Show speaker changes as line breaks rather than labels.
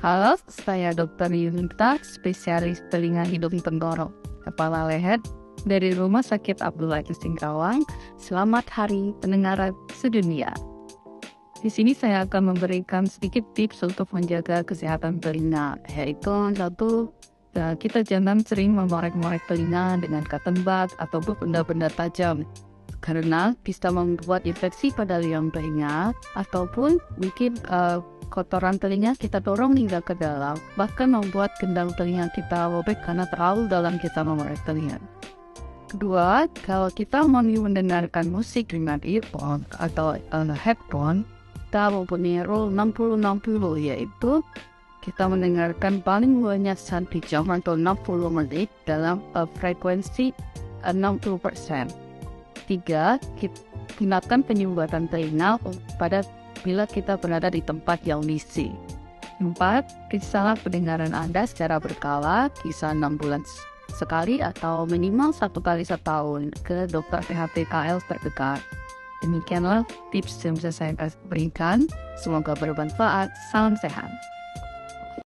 Halo, saya Dr. Yunita, spesialis telinga hidung tenggorok, kepala leher dari Rumah Sakit Abdullah Singkawang. Selamat Hari Pendengaran Sedunia. Di sini saya akan memberikan sedikit tips untuk menjaga kesehatan telinga, yaitu satu, kita jangan sering memorek-morek telinga dengan cotton bud ataupun benda-benda tajam, karena bisa membuat infeksi pada liang telinga ataupun bikin kotoran telinga kita dorong hingga ke dalam, bahkan membuat gendang telinga kita robek karena terlalu dalam kita memorek telinga. Kedua, kalau kita mau mendengarkan musik dengan earphone atau headphone, kita mempunyai rule 60-60, yaitu kita mendengarkan paling banyak 1 jam atau 60 menit dalam frekuensi 60%. Tiga, kita gunakan penyumbatan telinga pada bila kita berada di tempat yang bising. 4. Periksalah pendengaran Anda secara berkala, kisah 6 bulan sekali atau minimal 1 kali setahun ke dokter PHPKL terdekat. Demikianlah tips yang bisa saya berikan. Semoga bermanfaat. Salam sehat.